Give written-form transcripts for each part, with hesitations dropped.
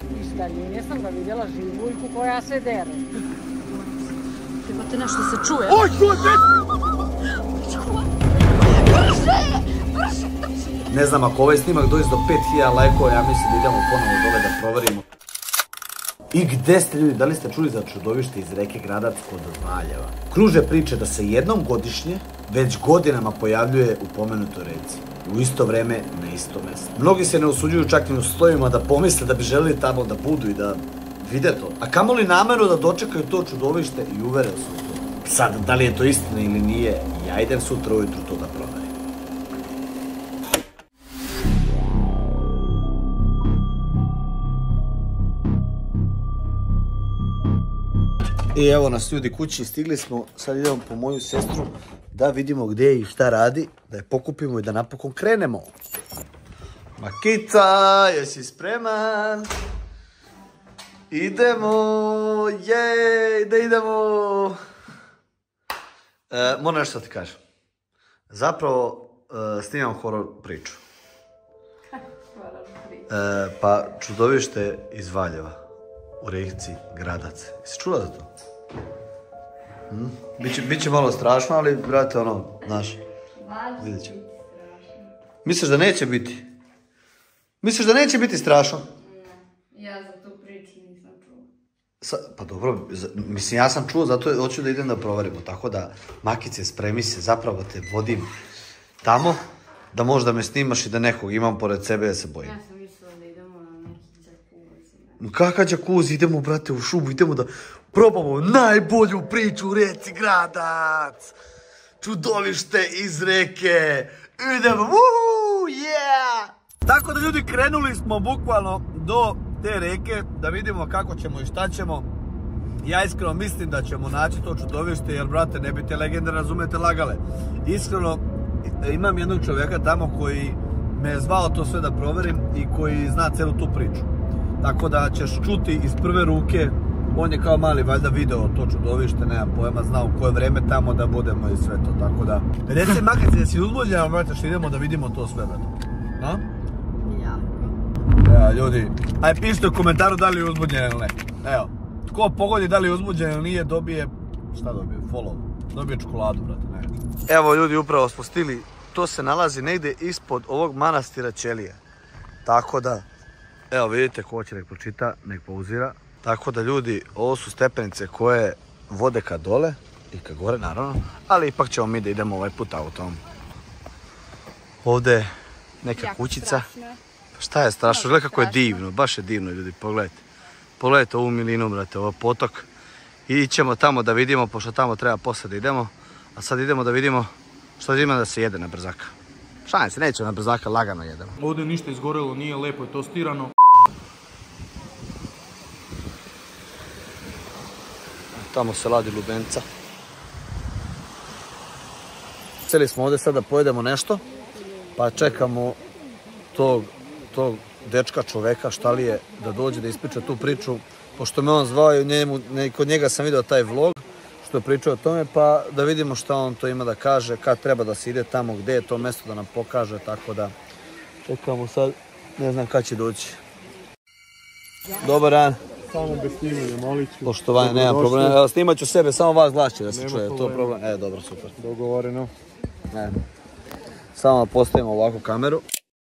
Iz daljine sam ga vidjela živuljku koja se dere. Imate nešto se čuje? Oj, čujete! Ne znam, ako ovaj snimak dođe do 5000 lajkova, ja mislim da idemo ponovo dole da proverimo. I gde ste ljudi, da li ste čuli za čudovište iz reke Gradac kod Valjeva? Kruže priče da se jednom godišnje već godinama pojavljuje u pomenutoj reci. U isto vreme, na isto mjesto. Mnogi se ne usuđuju čak ni u stojima da pomisle da bi želeli tamo da budu i da vide to. A kamoli namjerno da dočekaju to čudovište i uvere se u to. Sad, da li je to istina ili nije, ja idem sutra ujutru to da proverim. I evo nas ljudi kući, stigli smo, sad idemo po moju sestru da vidimo gdje i šta radi, da je pokupimo i da napokon krenemo. Makica, jesi spreman? Idemo, jej, da idemo. Moram nešto ti kažem. Zapravo snimam horor priču. Pa čudovište iz Valjeva u reci Gradac. Jesi čula za to? Biće malo strašno, ali brate ono, znaš, vidjet ćemo. Misliš da neće biti? Misliš da neće biti strašno? Ne, ja za tu priču nisam čula. Pa dobro, mislim ja sam čuo, zato hoću da idem da proverimo, tako da Makice, spremi se, zapravo te vodim tamo, da možda me snimaš i da nekog imam pored sebe da se bojim. Ja sam mislila da idemo na neki džakuzi. Kakav džakuzi, idemo brate u šumu, idemo da probamo najbolju priču u reci Gradac. Čudovište iz reke. Idemo, woohoo, yeah! Tako da ljudi, krenuli smo bukvalno do te reke da vidimo kako ćemo i šta ćemo. Ja iskreno mislim da ćemo naći to čudovište jer brate ne bi te legende razumete lagale. Iskreno imam jednog čovjeka tamo koji me je zvao to sve da proverim i koji zna celu tu priču. Tako da ćeš čuti iz prve ruke. On je kao mali valjda video to čudovište, nemam pojma, zna u koje vreme tamo da budemo i sve to, tako da... Reci Makice, jesi uzbuđena, brate, što idemo da vidimo to sve, brate? Ha? Jako. Evo, ljudi, aj pišite u komentaru da li je uzbuđen ili ne. Evo, tko pogodi da li je uzbuđen ili nije, dobije... Šta dobije? Follow. Dobije čokoladu, brate, ne. Evo, ljudi, upravo smo stigli, to se nalazi negdje ispod ovog manastira Ćelije. Tako da, evo, vidite, ko će nek pročita, nek pauzira. Tako da ljudi, ovo su stepenice koje vode ka dole i ka gore naravno, ali ipak ćemo mi da idemo ovaj put autom. Ovdje je neka kućica. Šta je strašno? Gledaj kako je divno, baš je divno ljudi, pogledajte. Pogledajte ovu milinu, brate, ovo potok. I ćemo tamo da vidimo, pošto tamo treba posle da idemo. A sad idemo da vidimo što ima da se jede na brzaka. Šalim se, nećemo na brzaka, lagano jedemo. Ovdje ništa izgorelo, nije, lepo je tostirano. Tamo se ladi lubenca. Htjeli smo ovdje sad da pojedemo nešto, pa čekamo tog dečka čoveka, šta li je, da dođe da ispriča tu priču, pošto me on zvao i kod njega sam vidio taj vlog, što je pričao o tome, pa da vidimo šta on to ima da kaže, kad treba da se ide tamo, gdje je to mjesto da nam pokaže, tako da čekamo sad, ne znam kad će doći. Dobar dan. Samo bez snimanja, molit ću. Poštovanje, nemam problema. Evo, snimat ću sebe, samo vas glas će da se čuje. To je problem. Dobro, super. Dogovoreno. Samo postavimo ovako kameru.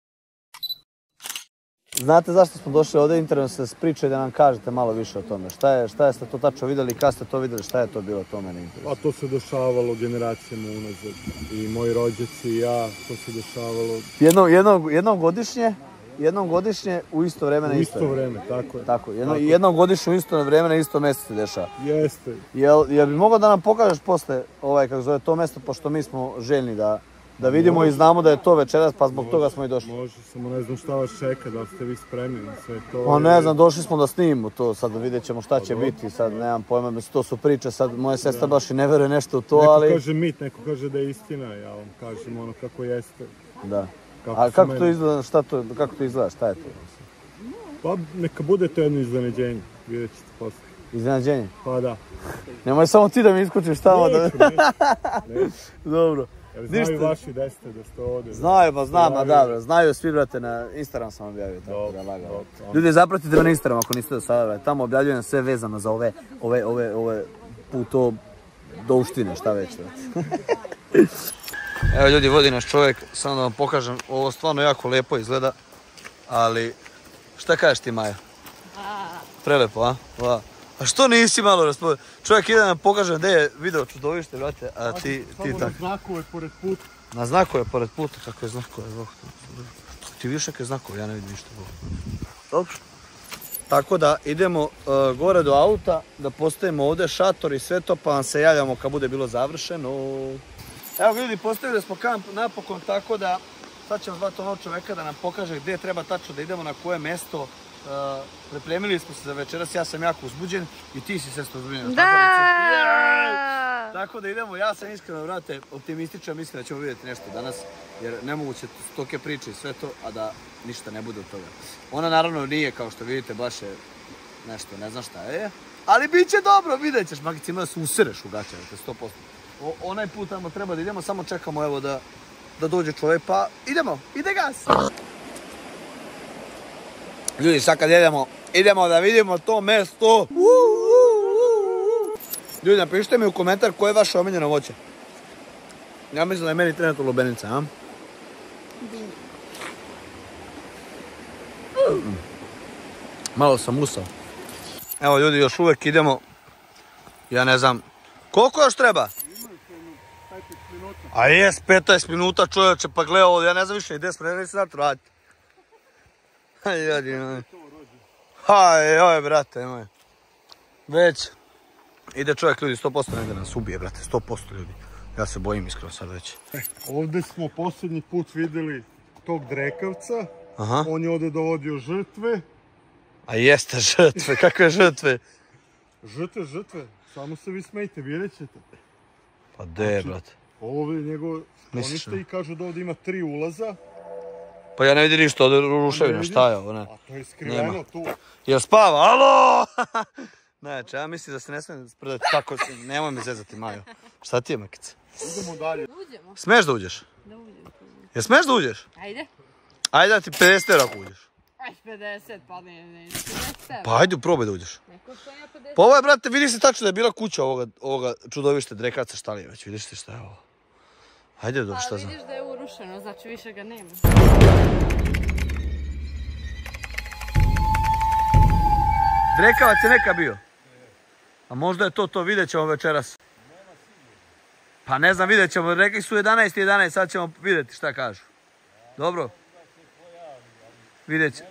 Znate zašto smo došli ovdje, interno se priča i da nam kažete malo više o tome. Šta ste to tačno vidjeli, kad ste to vidjeli, šta je to bilo, to mene interesuje. A to se dešavalo generacijama unazad. I moji rođaci i ja, to se dešavalo. Jednom godišnje u isto vreme na isto. U isto vreme, tako je. Tako, jednom godišnje u isto vreme na isto mjesto se dešava. Jeste. Jel bi mogao da nam pokažeš posle kako zove to mjesto, pošto mi smo željni da vidimo i znamo da je to večeras, pa zbog toga smo i došli. Može, samo ne znam šta vas čeka, da li ste vi spremni na sve to. Pa ne znam, došli smo da snimimo to, sad vidjet ćemo šta će biti, sad nemam pojma, mislim to su priče, sad moja sestra baš i ne veruje nešto u to, ali... Neko kaže mit, neko kaže da je istina, ja vam kažem ono kako jeste. Da. A kako to izgleda, šta je to? Pa neka bude to jedno iznenađenje, vidjet ćete posle. Iznenađenje? Pa da. Nemoj samo ti da mi iskučiš tamo da... Neću. Dobro. Znaju vaši deste da ste ovdje. Znaju, pa znam, a da, znaju svi, brate, na Instagram sam objavio, tako da lagano. Ljudi, zapratite me na Instagram ako niste do sada, brate, tamo objavljujem sve vezano za ove puto douštine, šta već, brate. Evo ljudi, vodi naš čovjek, samo da vam pokažem, ovo stvarno jako lijepo izgleda, ali šta kažeš ti, Maja? Prelepo, a? A što nisi malo raspodio? Čovjek ide nam pokaže gdje je video čudovište, brate, a ti tako. Na znakove pored puta. Na znakove pored puta, kakve znakove, ti vidiš neke znakove, ja ne vidim ništa. Dobro. Tako da idemo gore do auta, da postavimo ovdje šator i sve to, pa vam se javljamo kad bude bilo završeno. Evo ljudi, postavili smo kamp napokon, tako da sad ćemo zvati onog čoveka da nam pokaže gdje treba tačno da idemo, na koje mjesto. Pripremili smo se za večeras, ja sam jako uzbuđen i ti si sesto uzbuđena. Tako da idemo, ja sam iskreno, vrate, optimističan, mislim da ćemo vidjeti nešto danas, jer nemoguće stoke priče i sve to, a da ništa ne bude od toga. Ona naravno nije, kao što vidite, baš je nešto, ne znam šta je, ali bit će dobro, vidjet ćeš, Magica, ima da se usereš u gaće, 100%. Onaj put tamo treba da idemo, samo čekamo evo da dođe čovjek, pa idemo, ide gas! Ljudi, sad kad idemo da vidimo to mjesto. Ljudi, napišite mi u komentar koje je vaše omiljeno voće. Ja mislim da je meni trenutno lubenica, a? Malo sam usao. Evo ljudi, još uvijek idemo. Ja ne znam, koliko još treba? A jes, 15 minuta čovječe, pa gledaj ovo, ja ne znam više, gdje smo, ne znam raditi. Haj, brate, moj. Već ide čovjek, ljudi, 100% negdje nas ubije, brate, 100% ljudi. Ja se bojim iskreno sad već. Ovdje smo posljednji put vidjeli tog drekavca. On je ovdje dovodio žrtve. A jeste žrtve, kakve žrtve? Žrtve, samo se vi smejte, vidjet ćete. Pa de, brate. Ovo je njegov sklonište i kažu da ovdje ima 3 ulaza. Pa ja ne vidim ništa od ruševina, šta je ovo, ne? A to je skriveno tu. Jel spava? Alo! Znači, ja mislim da se ne smijem spredati tako, nemoj me zezati, Majo. Šta ti je, Makica? Idemo dalje. Uđemo. Smiješ da uđeš? Da uđemo. Jel smiješ da uđeš? Ajde. Ajde da ti 50 € ako uđeš. Aj, 50, pa ne, 50. Pa ajde, probaj da uđeš. Neko što ja 50. Pa ovo je, brate, vidiš se tačno da je bila kuća ovoga čudovište Drekaca, šta li je već, vidiš ti šta je ovo. Ajde dobro, šta znam. Pa vidiš da je urušeno, znači više ga nema. Drekavac je neka bio. A možda je to, vidjet ćemo večeras. Pa ne znam, vidjet ćemo, rekli su 11:11, sad ćemo vidjeti šta kažu. Dobro? Vidjet ćemo.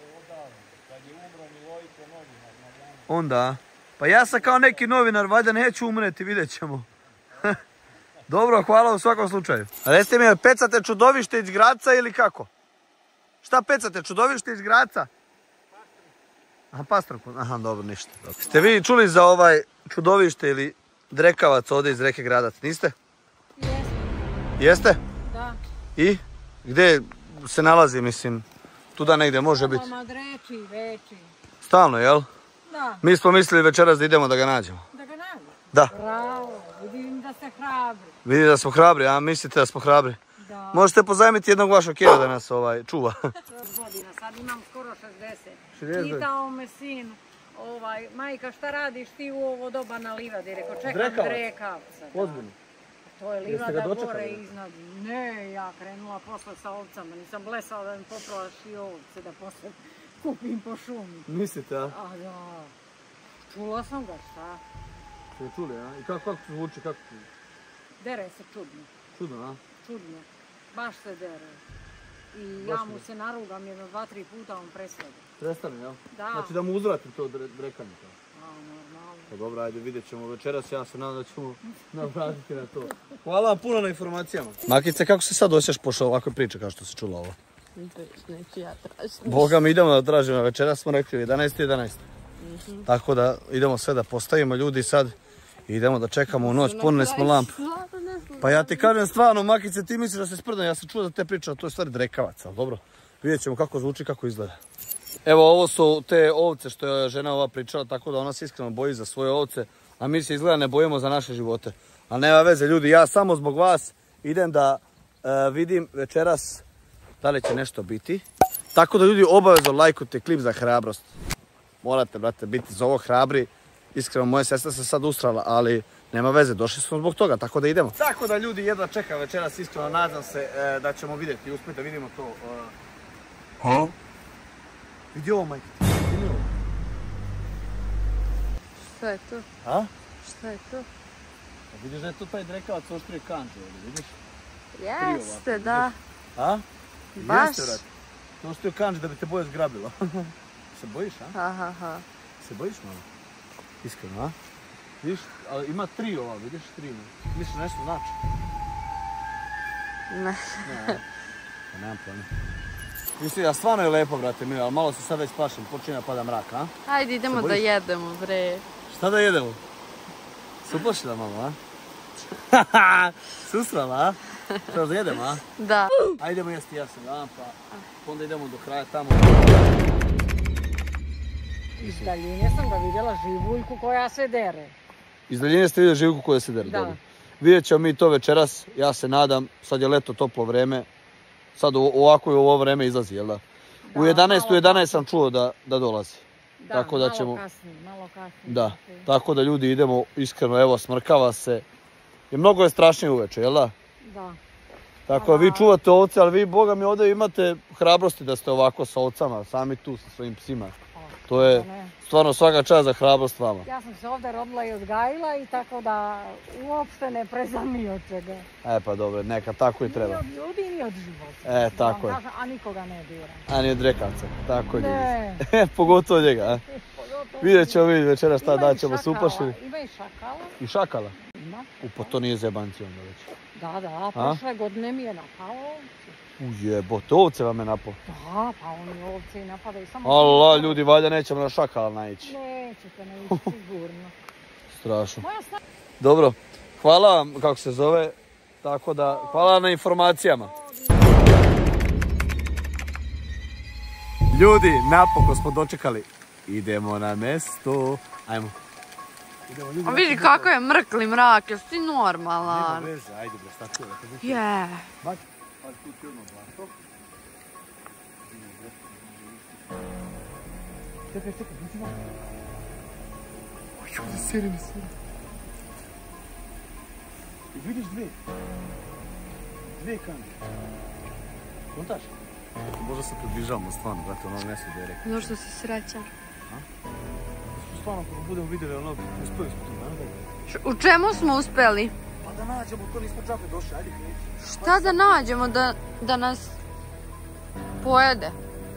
Onda, pa ja sam kao neki novinar, valjda neću umreti, vidjet ćemo. Dobro, hvala u svakom slučaju. A recite mi, pecate čudovište iz Graca ili kako? Šta pecate, čudovište iz Graca? Aha, Pastrnku, aha, dobro, ništa. Dobro. Ste vi čuli za ovaj čudovište ili Drekavac ovdje iz reke Gradac, niste? Jesmo. Jeste? Da. I? Gdje se nalazi, mislim, tuda negdje može biti? Oma dreči, veći. Stalno, jel? Da. Mi smo mislili večeras da idemo da ga nađemo. Da ga nađemo? Da. Bravo, vidim da ste hrabri. Vidi da smo hrabri, a mislite da smo hrabri? Da. Možete pozajmiti jednog vašeg kjera da nas čuva. Godina, sad imam skoro 60. Pitao me sin, majka šta radiš ti u ovo doba na livadi? Rekao, čekam Drekavca. Ozbiljno. To je livada gore iznad. Ne, ja krenula posle sa ovcama, nisam blesala da mi poplaši ovce, da posle kupim po šumi. Mislite, a? A da, čula sam ga, šta? Ste čuli, a? I kako zvuči, kako? Dere se čudno. Čudno, a? Čudno, baš se dere. I ja mu se narugam jedno 2-3 puta, on preslede. Prestane, jel? Da. Znači da mu uzvratim to drekanje. A, normalno. Pa dobro, ajde, vidjet ćemo večeras, ja se nadam da ćemo navratiti na to. Hvala vam puno na informacijama. Makice, kako se sad osjećaš pošto ovakve priče kao što si čula ovo? Neću ja tražiti. Boga mi idemo da tražimo, večeras smo rekli 11:11. Tako da idemo sve da postavimo ljudi sad i idemo da čekamo u noć, punili smo lampu. Pa ja ti kažem stvarno, Makice, ti misliš da se sprdam, ja sam čuo da te priča, to je stvari Drekavac, ali dobro. Vidjet ćemo kako zvuči, kako izgleda. Evo, ovo su te ovce što je žena ova pričala, tako da ona se iskreno boji za svoje ovce, a mi se izgleda ne bojimo za naše živote. Ali nema veze, ljudi, ja samo zbog vas idem da vidim večeras da li će nešto biti. Tako da ljudi, obavezno lajkujte klip za hrabrost. Morate, brate, biti za ovo hrabri. Iskreno, moja sestra se sad ustrala, ali nema veze, došli smo zbog toga, tako da idemo. Tako da ljudi, jedva čekam večeras, iskreno nadam se da ćemo vidjeti, uspjeti da vidimo to. Vidi ovo, majke. Šta je to? A? Šta je to? Vidiš da je to taj drekavac oštrije kanđe ovdje, vidiš? Jeste, da. A? Baš? Jeste, brate. Oštrio kanđe da bi te boje zgrabilo. Se bojiš, a? Aha. Se bojiš malo? Iskreno, a? Vidiš, ali ima 3 ova, vidiš 3. Misliš nešto znači? Ne. Nemam pojma. Mislim, a stvarno je lepo, brate mili, ali malo se sad već plašim, počinje da pada mrak, a? Hajde, idemo da jedemo, bre. Šta da jedemo? Se uplašila malo, a? Susrala, a? Šta da jedemo, a? Da. Ajde idemo jesti jasen, a? Pa onda idemo do kraja tamo. Iz daljine sam da vidjela živuljku koja se dere. Iz daljine ste vidjeli živuljku koja se dere, da. Dobro. Vidjet ćemo mi to večeras, ja se nadam, sad je leto, toplo vreme. Sad ovako i ovo vreme izlazi, jel da? U 11 sam čuo da dolazi. Da, tako da malo kasnije. Da, tako da ljudi idemo, iskreno, evo, smrkava se. I mnogo je strašnije uveče, jel da? Da. Tako da vi čuvate ovce, ali vi, boga mi, ovdje imate hrabrosti da ste ovako sa ovcama, sami tu sa svojim psima. To je stvarno svaka čast za hrabrost vama. Ja sam se ovdje rodila i odgajila i tako da uopšte ne prezam ni od čega. Pa dobro, neka tako i treba. Ni od ljudi, ni od života. Tako je. A nikoga ne diram. A ni od rekavca, tako je ljudi. Ne. Pogotovo njega, a? Vidjet ćemo vidjeti večera šta da ćemo se uplašili. Ima i šakala. I šakala? Ima. Pa to nije zebanci onda već. Da, prošle godine mi je napao ovce. Ujebote, ovce vam je napao? Da, pa oni ovce i napadaju samo... Allah, ljudi, valjda nećemo na šakala naići. Nećete naići, sigurno. Strašno. Dobro, hvala vam, kako se zove, tako da, hvala na informacijama. Ljudi, napokon smo dočekali. Idemo na mesto. Ajmo. A vidi kako je mrkli mrak, jesi ti normalan? Nema veze, ajde bre, šta tu je? Je. Ali tu ti odmah blato. Čekaj, uđi malo. Oj, seri mi. I vidiš dve kanđe. Kontaš? Možda se približavamo stvarno, brate, ono mjesto gdje je rekao. Zašto si srećan? Stvarno, kako budemo vidjeli, ono, uspeli smo tu, naravno. U čemu smo uspeli? Pa da nađemo, to nismo džabe došli, ajde kreći. Šta da nađemo da nas pojede?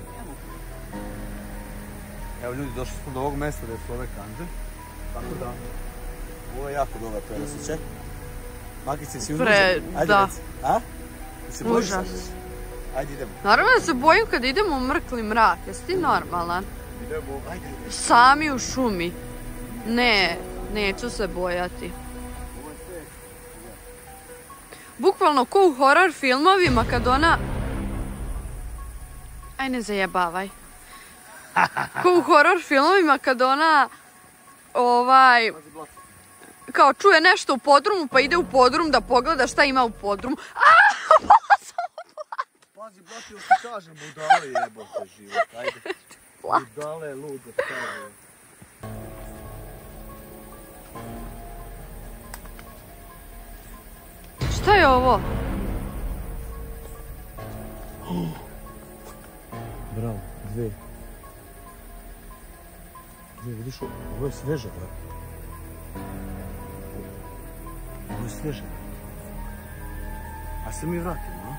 Evo ljudi, došli smo do ovog mjesta gdje su ove kanđe. Tako da, ovo je jako dobar prelasiće. Makice, si uzbuđen? Ajde, da. reci. A? Se bojiš sad? Užas. Ajde, idemo. Naravno da se bojim kad idemo u mrkli mrak, jesi ti normalan? Idemo, ajde. Sami u šumi. Ne, neću se bojati. Bukvalno ko u horor filmovima kad ona... Aj ne zajebavaj. Ko u horor filmovima kad ona... Kao čuje nešto u podrumu pa ide u podrum da pogleda šta ima u podrumu. Pala sam u blato. Pazi, blato, još ti kažem, budale jebote život, ajde. Budale, lude, kaže. Šta je ovo? Bravo, dve, vidiš, ovo je sveže, brate. Ovo je sveže. A se mi vratimo, a?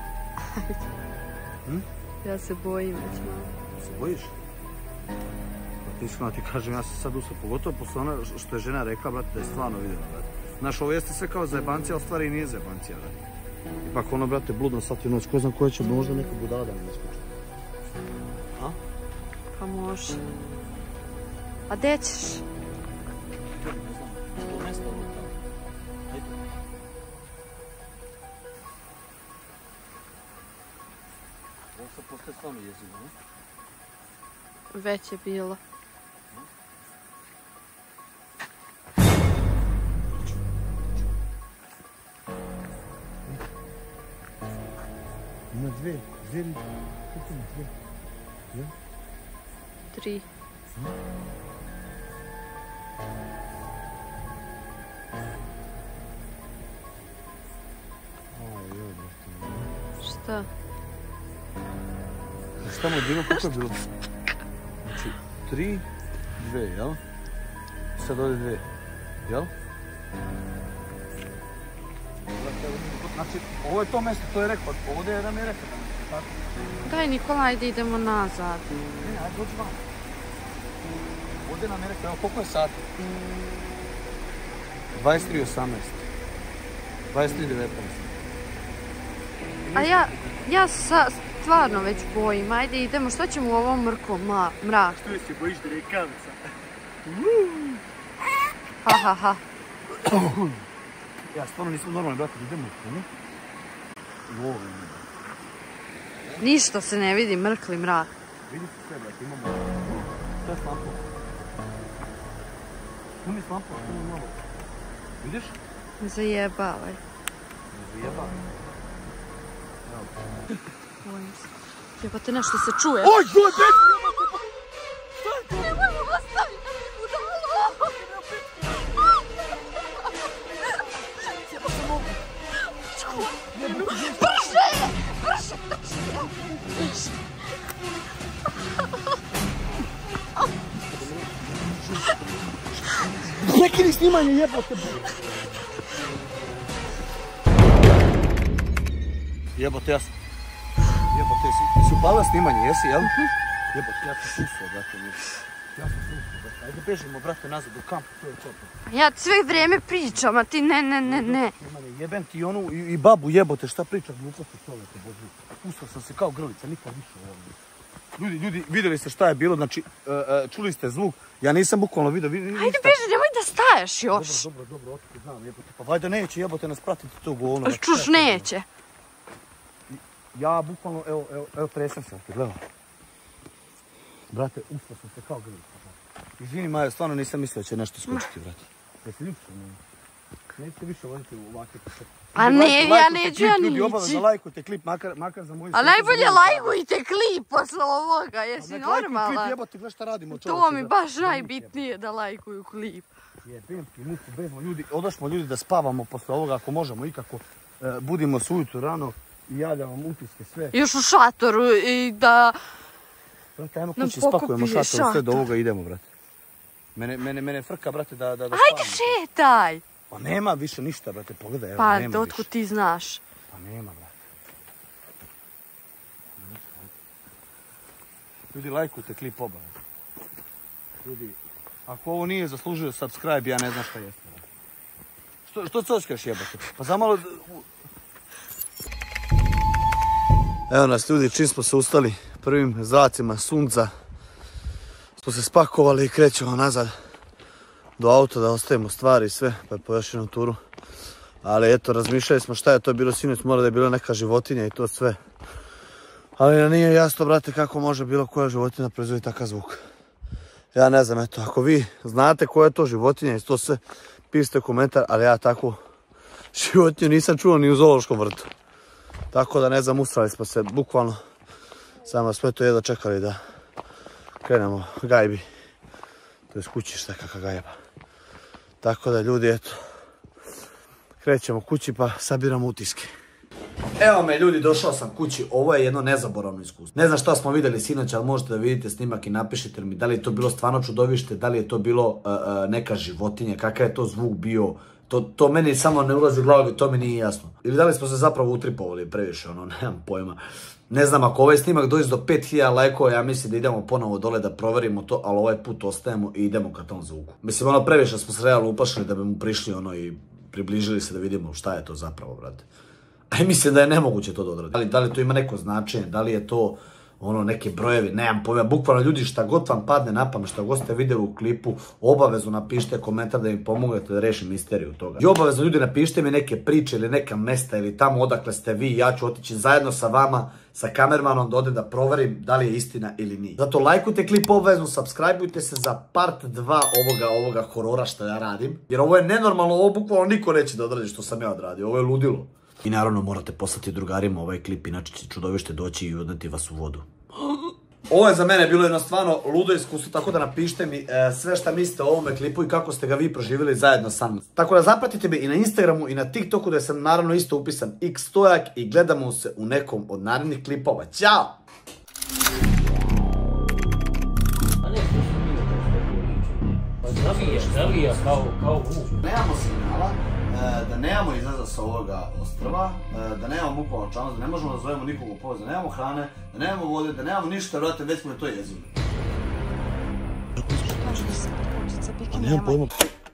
Ja se bojim već malo. Se bojiš? Iskreno ti kažem, ja sam sad usao, pogotovo posle ono što je žena rekla, brate, da je stvarno vidjela, brate. Znaš, ovo jeste sve kao zajebancija, ali stvari i nije zajebancija, brate. Ipak ono, brate, bludno sat i noć, ko znam koja će možda neka budala da mi ne skuči. A? Pa može. A gdje ćeš? Ovo sad postaje stvarno jezivo, ne? Već je bilo. 3. Šta? Šta mu je bilo, koliko je bilo? Znači, 3, 2, jel? Sad ovdje 2, jel? Znači, ovo je to mjesto, to je rekord, ovdje je nam je rekord. Daj Nikola, ajde idemo nazad. Ne, ajde dođi vam. Ovdje nam je rekord, evo koliko je sati? 23:18. 23:19. A ja stvarno već bojim, ajde idemo, šta ćemo u ovom mrkom mraku? Što se bojiš da rekavica? Ha ha ha. Ja stvarno nisam normalni, brate, idemo. Ništa se ne vidi, mrkli mrak. Vidi se sve, brate, imamo... Sve s lampom. Snimi s lampom, snimi malo. Vidiš? Ne zajebavaj. Ne zajebavaj. Bojim se. Jebate, nešto se čuje. Oj, joj, bez! Nemoj mu ostaviti, da mi budalo! Jebate mogu. Brže! Brže! Brže! Prekini snimanje, jebote! Jebote, ja sam... Jebote, jesi upala snimanje, jesi, jel? Jebote, ja sam susao, brate, ja sam susao, brate. Ajde bežimo, brate, nazad u kampu, to je to. Ja sve vrijeme pričam, a ti ne. Jebem ti onu i babu, jebote, šta pričam, gluposti čovjeka, bože. Ustao sam se kao grlica, nikad više ovdje. Ljudi, vidjeli ste šta je bilo, znači, čuli ste zvuk, ja nisam bukvalno vidio, Ajde beži, nemoj da staješ još. Dobro, otkud znam, jebote, pa vajda neće, jebote, nas pratiti to govno. Čuš, neće. Ja bukvalno, evo, tresem se, gledaj. Brate, ustao sam se kao grlica. Izvini, Majo, stvarno nisam mislio da će nešto skočiti, brate. Jesi ljubšto, ne? Nećete više voditi u ovakve početke. A ne, ja neću ja nići. Ljudi, obavezno lajkujte klip, makar za moju... A najbolje lajkujte klip posle ovoga, jesi normalan? Lajkuj klip, jebate, gledaj šta radimo. To mi baš najbitnije da lajkuju klip. Jebem ti, muku, bezmo, ljudi, odošmo ljudi da spavamo posle ovoga, ako možemo ikako. Budimo se ujutru rano i javljam vam utiske sve. Još u šatoru i da... Brate, ajmo kući, spakujemo šatoru, sve do ovoga idemo, brate. Mene frka, brate, da spavamo. Ajde, šetaj! Pa nema više ništa, brate, pogledaj, evo, nema više. Pa, otkud ti znaš? Pa nema, brate. Ljudi, lajkujte klip obavezno. Ljudi, ako ovo nije zaslužio subscribe, ja ne znam šta jeste. Što cočkaš, jebate? Pa zamalo... Evo nas, ljudi, čim smo se ustali prvim zracima sunca, smo se spakovali i krećemo nazad do auta da ostavimo stvari i sve, pa po još jednu turu. Ali eto, razmišljali smo šta je to bilo sinoć, mora da je bila neka životinja i to sve. Ali nam nije jasno, brate, kako može bilo koja životinja proizvodi takav zvuk. Ja ne znam, eto, ako vi znate koja je to životinja i to sve, pišite komentar, ali ja takvu životinju nisam čuo ni u zoološkom vrtu. Tako da ne znam, usrali smo se bukvalno, samo sve to jedva čekali da krenemo gajbi. To je kući šta kakva gajba. Tako da ljudi, eto, krećemo kući pa sabiramo utiske. Evo me ljudi, došao sam kući, ovo je jedno nezaboravno iskustvo. Ne znam šta smo vidjeli sinoć, ali možete da vidite snimak i napišite mi da li je to bilo stvarno čudovište, da li je to bilo neka životinja, kakav je to zvuk bio. To meni samo ne ulazi u glavu i to mi nije jasno. Ili da li smo se zapravo utripovali previše, nemam pojma. Ne znam, ako ovaj snimak dođe do 5000 lajkova, ja mislim da idemo ponovo dole da proverimo to, ali ovaj put ostajemo i idemo ka tom zvuku. Mislim, previše smo se realno uplašili da bi mu prišli i približili se da vidimo šta je to zapravo, brate. A mislim da je nemoguće to da odradi. Da li to ima neko značenje, da li je to neke brojevi, nemam pojma. Bukvalno ljudi, šta god vam padne na pamet, šta god ste vidjeli u klipu, obavezno napišite komentar da mi pomognete da rešim misteriju toga. I obavezno ljudi napišite mi neke priče ili neka mesta ili tamo odakle ste vi, ja ću otići zajedno sa vama, sa kamermanom da odem da proverim da li je istina ili nije. Zato lajkujte klip obavezno, subscribeujte se za part 2 ovoga horora što ja radim. Jer ovo je nenormalno, ovo bukvalno niko neće da odradi što sam ja odradio, ovo je ludilo. I naravno morate poslati drugarima ovaj klip, inače će čudovište doći i odneti vas u vodu. Ovo je za mene bilo jedno stvarno ludo iskustvo, tako da napišite mi sve šta mislite o ovome klipu i kako ste ga vi proživjeli zajedno sa mnom. Tako da zapratite me i na Instagramu i na TikToku, da sam naravno isto upisan X-Stojak i gledamo se u nekom od narednih klipova. Ćao! Zavija kao vuk. Nemamo signala, da nemamo izlaza sa ovoga ostrva, da nemamo MUP-ova novčanost, da ne možemo da zovemo nikog u pomoć, da nemamo hrane, da nemamo vode, da nemamo ništa, vrate, već smo je to jezili. Pa nemam pojma.